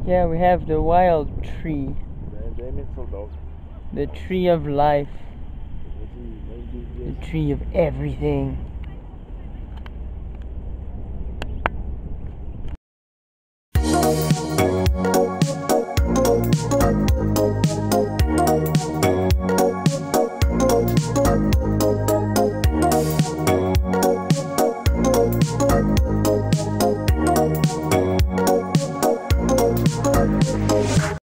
Yeah, we have the wild tree. The tree of life. The tree of everything.